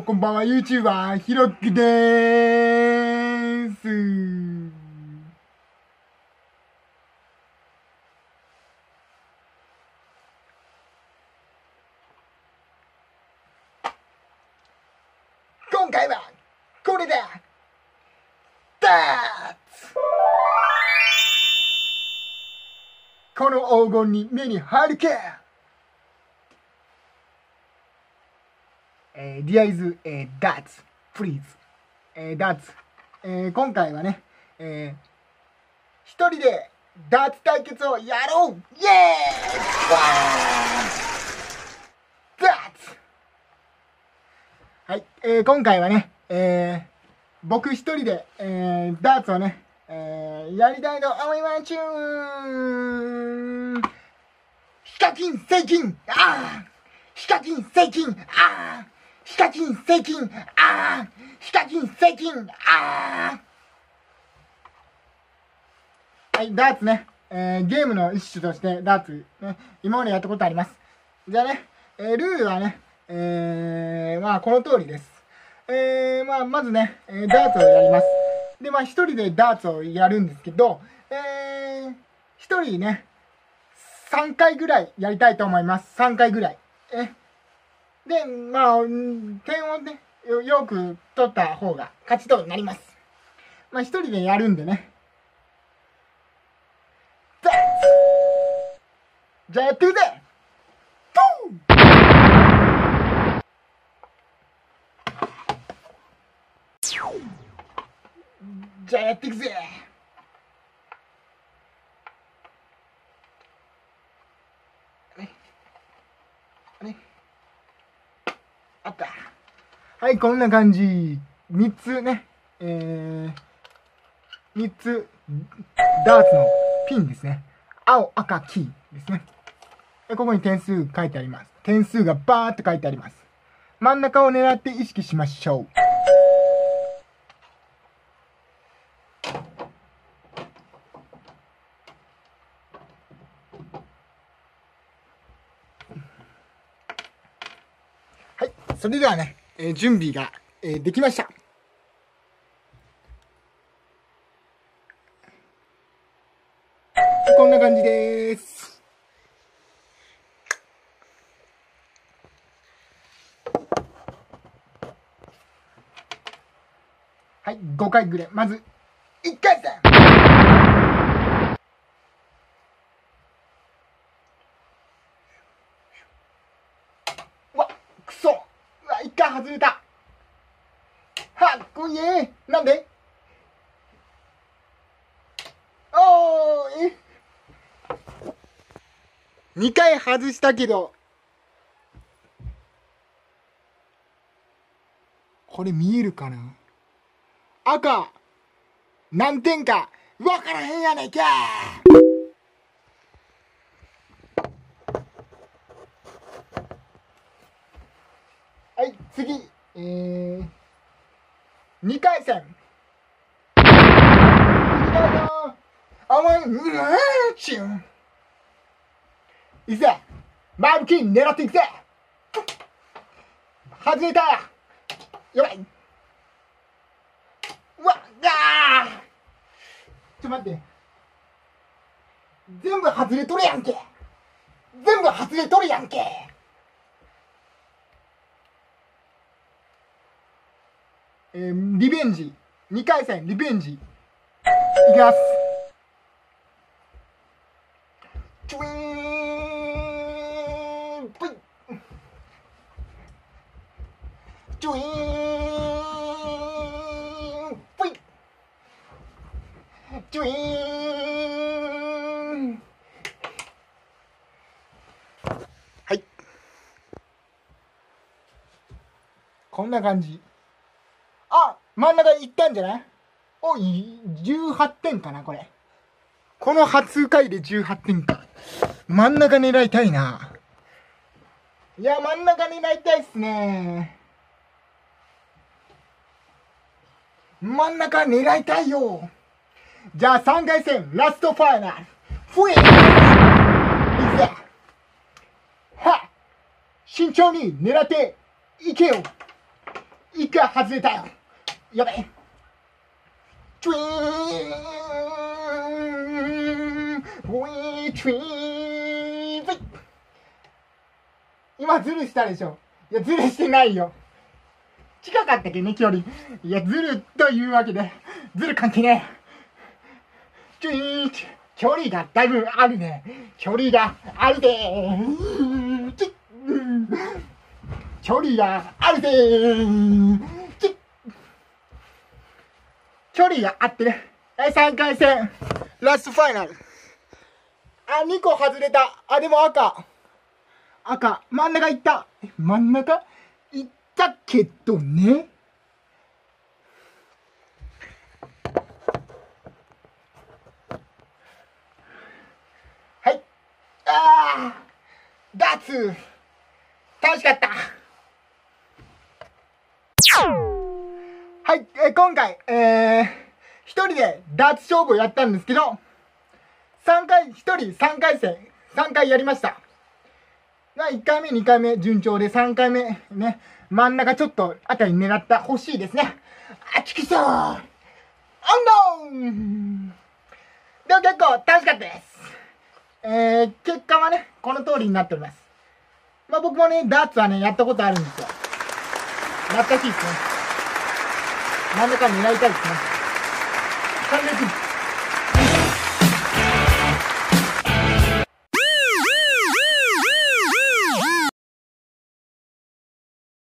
こんばんは、YouTuber ひろきでーす。今回はこれだ。ダーツ。この黄金に目に入るか。There is darts, please. ダーツ。今回はね、一人でダーツ対決をやろう。イエーイ。ダーツ。はい、今回はね、僕一人で、ダーツをね、やりたいと思いまちゅーん。ヒカキンセイキン、ヒカキンセイキン、ヒカキンセイキン、ヒカキンセイキン、はい、ダーツね、ゲームの一種としてダーツ、ね、今までやったことあります。じゃあね、ルールはね、まあこの通りです。まずね、ダーツをやります。で、一人でダーツをやるんですけど、一人ね、3回ぐらいやりたいと思います。3回ぐらい。で、点をね、よく取った方が勝ちとなります。一人でやるんでね。ダーツ！じゃあやってくぜ！じゃあやっていくぜ。あった。はい、こんな感じ。3つね、3つダーツのピンですね。青、赤、黄ですね。ここに点数書いてあります。点数がバーっと書いてあります。真ん中を狙って意識しましょう。はい、それではね、準備が、できました。こんな感じです。はい、5回ぐらい。まず、1回戦。うわ、くそ。うわ、1回外れた。はっこいい。なんで？おーい。2回外したけど、これ見えるかな？赤、何点かわからへんやないか。はい、次、2回戦。いくぜ。前向きに狙っていくぜ。外れた。やばい。うわっ、ちょっと待って。全部外れとるやんけ。全部外れとるやんけ。リベンジ。2回戦、リベンジ。いきます。チュイーンぷいチュイーンぷいチュイーン。はい、こんな感じ。真ん中いったんじゃない？おい、18点かな、これ。この初回で18点か。真ん中狙いたいな。いや、真ん中狙いたいっすね。真ん中狙いたいよ。じゃあ3回戦、ラストファイナル。ふえーいくぜ。はっ、慎重に狙っていけよ。 一回外れたよ。やべえ。チュイーン、ウィーチュイーン、今ズルしたでしょ。いや、ズルしてないよ。近かったっけね、距離。いや、ズルというわけで、ズル関係ねえ。チュイーン、距離がだいぶあるね。距離があるでー。距離があるでー。距離があってね。3回戦、ラストファイナル。2個外れた。でも赤。真ん中行った。真ん中行ったけどね。はい。ダーツ楽しかった。はい、今回、一人でダーツ勝負をやったんですけど、一人3回戦、3回やりました。1回目、2回目順調で、3回目ね、真ん中ちょっとあたり狙った欲しいですね。ちくしょう、アンドン。でも結構楽しかったです。結果はね、この通りになっております。僕もね、ダーツはね、やったことあるんですよ。懐かしいですね。真ん中狙いたいですね。300